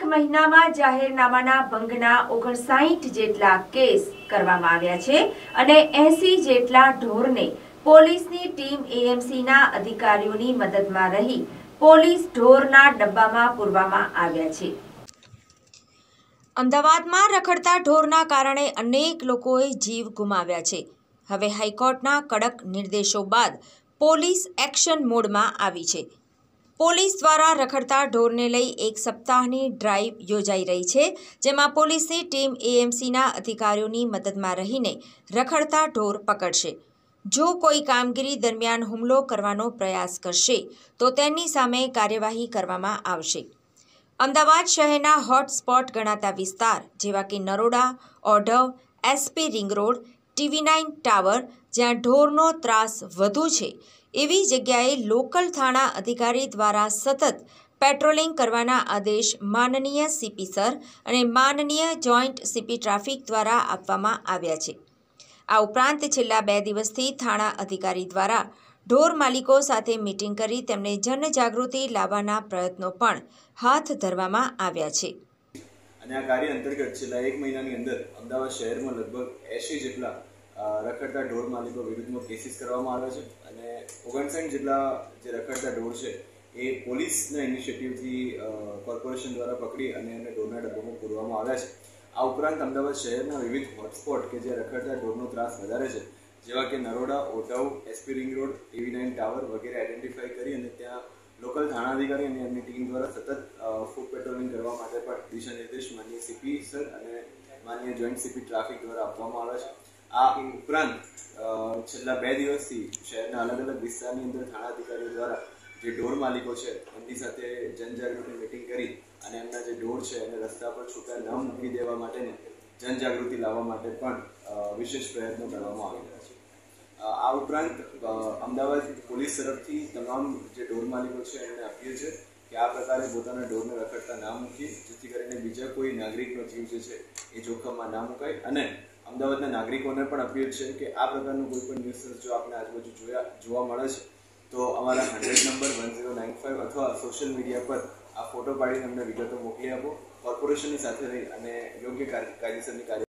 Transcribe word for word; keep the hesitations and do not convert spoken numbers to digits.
મહિનામાં જાહેરનામાના ભંગના ઓગણસાઠ જેટલા કેસ કરવામાં આવ્યા છે અને એસી જેટલા ઢોરને પોલીસની ટીમ એએમસીના અધિકારીઓની મદદમાં રહી પોલીસ ઢોરના ડબ્બામાં પૂરવામાં આવ્યા છે। અમદાવાદમાં રખડતા ઢોરના કારણે અનેક લોકોએ જીવ ગુમાવ્યા છે। હવે હાઈકોર્ટના કડક નિર્દેશો બાદ પોલીસ એક્શન મોડમાં આવી છે। પોલીસ દ્વારા રખડતા ઢોરને લઈ એક સપ્તાહની ડ્રાઈવ યોજાઈ રહી છે, જેમાં પોલીસની ટીમ એએમસીના અધિકારીઓની મદદમાં રહીને રખડતા ઢોર પકડશે। જો કોઈ કામગીરી દરમિયાન હુમલો કરવાનો પ્રયાસ કરશે તો તેની સામે કાર્યવાહી કરવામાં આવશે। અમદાવાદ શહેરના હોટસ્પોટ ગણાતા વિસ્તાર જેવા કે Naroda, Odhav, S P ring road, TV nine tower, જ્યાં ઢોરનો ત્રાસ વધુ છે, એવી જગ્યાએ લોકલ થાણા અધિકારી દ્વારા સતત પેટ્રોલિંગ કરવાના આદેશ માનનીય સીપી સર અને માનનીય જોઈન્ટ સીપી ટ્રાફિક દ્વારા આપવામાં આવ્યા છે। આ ઉપરાંત છેલ્લા બે દિવસથી થાણા અધિકારી દ્વારા ઢોર માલિકો સાથે મીટિંગ કરી તેમને જનજાગૃતિ લાવવાના પ્રયત્નો પણ હાથ ધરવામાં આવ્યા છે। અને આ કાર્ય અંતર્ગત છેલ્લા એક મહિનાની અંદર અમદાવાદ શહેરમાં લગભગ એંસી જેટલા રખડતા ઢોર માલિકો વિરુદ્ધમાં કેસીસ કરવામાં આવ્યા છે અને ઓગણસાઠ જેટલા જે રખડતા ઢોર છે એ પોલીસના ઇનિશિયેટિવથી કોર્પોરેશન દ્વારા પકડી અને એને ઢોરના ડબ્બામાં પૂરવામાં આવ્યા છે। આ ઉપરાંત અમદાવાદ શહેરના વિવિધ હોટસ્પોટ કે જે રખડતા ઢોરનો ત્રાસ વધારે છે, જેવા કે Naroda, Odhav, S P ring road, TV nine tower વગેરે આઈડેન્ટિફાઈ કરી અને ત્યાં લોકલ થાણા અધિકારી અને એમની ટીમ દ્વારા સતત ફૂડ પેટ્રોલિંગ કરવા માટે પણ દિશા નિર્દેશ માનનીય સીપી સર અને માનનીય જોઈન્ટ સીપી ટ્રાફિક દ્વારા આપવામાં આવ્યા છે। આ ઉપરાંત છેલ્લા બે દિવસથી શહેરના અલગ અલગ વિસ્તારની અંદર થાણા અધિકારીઓ દ્વારા જે ઢોર માલિકો છે એમની સાથે જનજાગૃતિ મિટિંગ કરી અને એમના જે ઢોર છે એને રસ્તા પર છૂટા ન મૂકી દેવા માટેની જનજાગૃતિ લાવવા માટે પણ વિશેષ પ્રયત્નો કરવામાં આવી રહ્યા છે। આ ઉપરાંત અમદાવાદ પોલીસ તરફથી તમામ જે ઢોર માલિકો છે એમને અપીલ છે કે આ પ્રકારે પોતાના ઢોરને રખડતા ના મૂકીએ, જેથી કરીને બીજા કોઈ નાગરિકનો જીવ જે છે એ જોખમમાં ના મુકાય। અને અમદાવાદના નાગરિકોને પણ અપીલ છે કે આ પ્રકારનું કોઈ પણ ન્યૂઝ જો આપણે આજુબાજુ જોયા જોવા મળે છે તો અમારા hundred number one zero nine five અથવા સોશિયલ મીડિયા પર આ ફોટો પાડીને અમને વિગતો મોકલી આપો। કોર્પોરેશનની સાથે રહી અને યોગ્ય કાયદેસરની કાર્ય